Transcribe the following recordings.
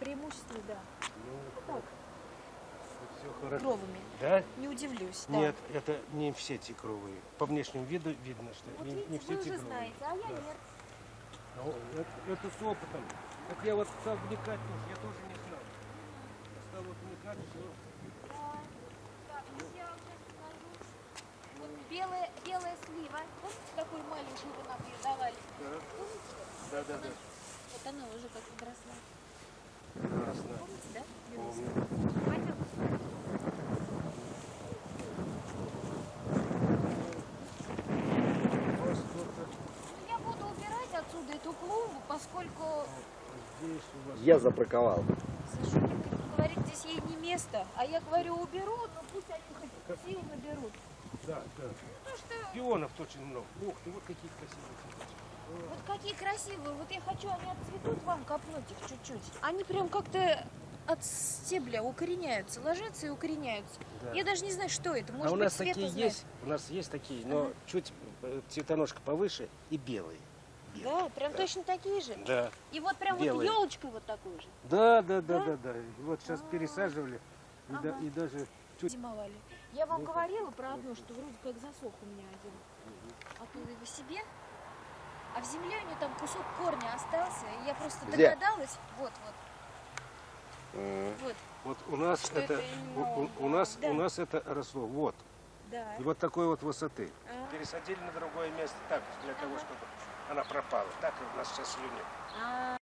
преимущество, да. Ну, Так, все хорошо. кровами. Да? Не удивлюсь, да. Нет, это не все тигровые. По внешнему виду видно, что Вот не видите, все вы уже тигровые. знаете, а я Да. нет. Это с опытом. Вот я вот стал вникать тоже, я тоже не знал. Стал вот вникать, все. Так, сейчас я вам сейчас покажу. Вот белая слива. Помните, какую маленькую вы нам ее давали? Да. Помните? Да, да, да. Вот она уже как подросла. Прекрасно. Помните, да? Белую Помню. сливу. Пойдем. Ну, я буду убирать отсюда эту клумбу, поскольку Здесь у вас... Я забраковал. Сашуня говорит, здесь ей не место. А я говорю, уберу, но пусть они хоть сил наберут. Да, да. Потому что Пионов очень много. Ух ты, вот какие красивые цветочки. вот какие красивые. Вот я хочу, они отцветут вам, копнуть их чуть-чуть. Они прям как-то от стебля укореняются, ложатся и укореняются. Да. Я даже не знаю, что это. Может А у быть, нас Света такие знает. есть, у нас есть такие, но чуть цветоножка повыше и белые. Да, прям точно такие же. Да. И вот прям Белые. вот елочкой вот такой же. Да, да, Да? да, да, да. И вот сейчас пересаживали и, Ага. и даже чуть. Зимовали. Я вам говорила про одно, что вроде как засох у меня один. Оттуда его себе. А в земле у нее там кусок корня остался. И я просто Где? догадалась. Вот, вот. Вот. Вот у нас Что это, это именно у нас да. у нас это росло. Вот. Да. И вот такой вот высоты. А. Пересадили на другое место так, для того, чтобы она пропала. Так у нас сейчас ее нет. А.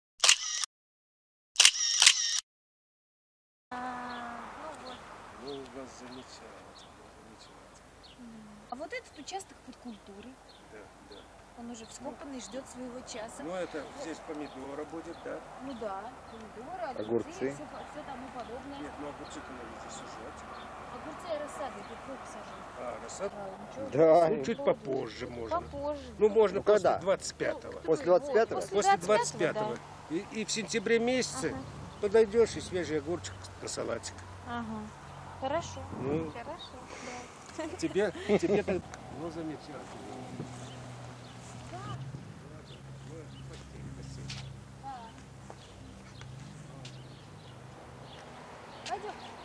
Ну вот. Ну, у вас замечательно. А вот этот участок под культурой. Да, да. Он уже вскопанный, ждет своего часа. Ну, это здесь помидора будет, да? Ну да, помидоры, Огурцы. все тому подобное. Нет, ну огурцы-то надо здесь сажать. Огурцы и рассады, тут сколько сажают? А, рассад? Ничего. Да. Ну, чуть попозже можно. Попозже. Ну, можно Ну, после когда? 25-го. После Вот, 25-го? После 25-го, 25-го. да. И в сентябре месяце Ага. подойдешь и свежий огурчик на салатик. Ага. Хорошо. Ну. Хорошо, да. Тебе так... Ну, замечательно. Пойдем.